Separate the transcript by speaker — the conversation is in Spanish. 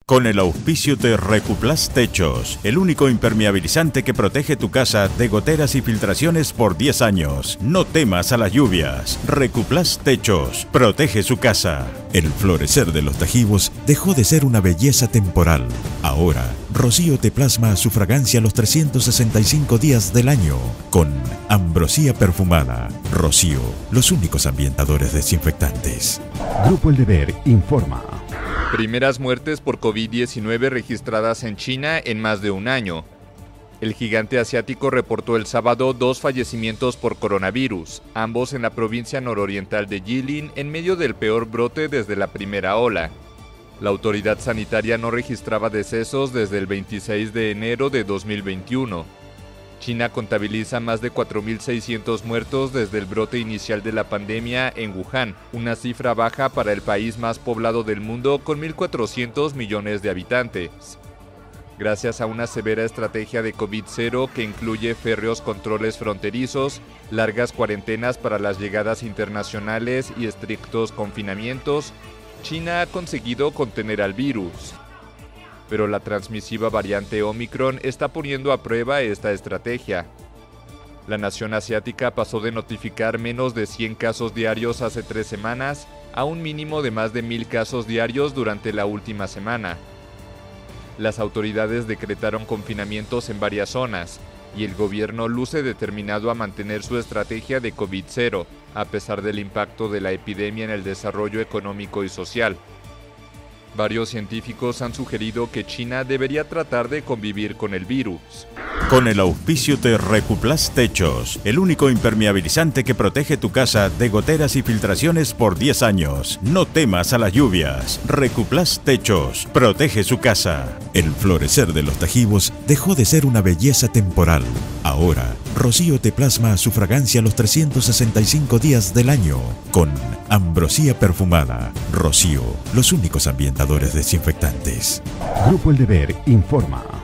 Speaker 1: Con el auspicio de Recuplast Techos, el único impermeabilizante que protege tu casa de goteras y filtraciones por 10 años. No temas a las lluvias. Recuplast Techos protege su casa. El florecer de los tajivos dejó de ser una belleza temporal. Ahora, Rocío te plasma su fragancia los 365 días del año. Con ambrosía perfumada. Rocío, los únicos ambientadores desinfectantes.
Speaker 2: Grupo El Deber informa.
Speaker 3: Primeras muertes por COVID-19 registradas en China en más de un año. El gigante asiático reportó el sábado 2 fallecimientos por coronavirus, ambos en la provincia nororiental de Jilin, en medio del peor brote desde la primera ola. La autoridad sanitaria no registraba decesos desde el 26 de enero de 2021. China contabiliza más de 4.600 muertos desde el brote inicial de la pandemia en Wuhan, una cifra baja para el país más poblado del mundo con 1.400 millones de habitantes. Gracias a una severa estrategia de COVID-0 que incluye férreos controles fronterizos, largas cuarentenas para las llegadas internacionales y estrictos confinamientos, China ha conseguido contener al virus. Pero la transmisiva variante Omicron está poniendo a prueba esta estrategia. La nación asiática pasó de notificar menos de 100 casos diarios hace 3 semanas a un mínimo de más de 1.000 casos diarios durante la última semana. Las autoridades decretaron confinamientos en varias zonas y el gobierno luce determinado a mantener su estrategia de COVID-0, a pesar del impacto de la epidemia en el desarrollo económico y social. Varios científicos han sugerido que China debería tratar de convivir con el virus.
Speaker 1: Con el auspicio de Recuplast Techos, el único impermeabilizante que protege tu casa de goteras y filtraciones por 10 años. No temas a las lluvias. Recuplast Techos protege su casa. El florecer de los tajivos dejó de ser una belleza temporal. Ahora, Rocío te plasma su fragancia los 365 días del año. Con ambrosía perfumada. Rocío, los únicos ambientadores desinfectantes.
Speaker 2: Grupo El Deber informa.